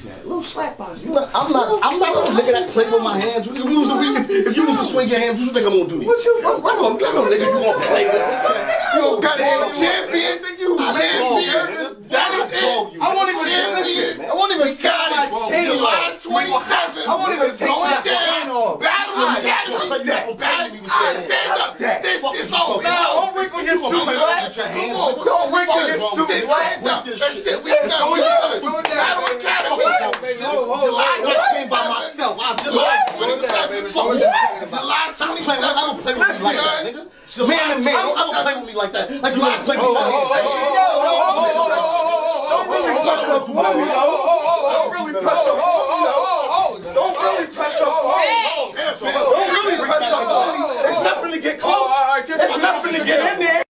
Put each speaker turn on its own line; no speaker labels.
that. A little slap boxing.
I'm not a nigga that play with my hands. If you was to swing your hands, what you think I'm gonna do to you?
What you?
I'm no nigga you gonna play with.
You gonna cut it champion? Think you champion? That's it. I won't even champion. I won't even count my July 27th. I won't even going down. Battle Academy. Stand up. This over. Don't wrinkle your suit, black. Come on, don't wrinkle your suit, black. That's it. We going down. Battle Academy. July 27th. By myself. July 27th. July 27th. I don't play with you like that, nigga. Man to man. I don't play with me like that. Like you don't play with me like that. Don't really press up to me, Don't really press up to me, Don't really press up to me. Don't really press up to me. It's nothing to get close. It's nothing to get in there.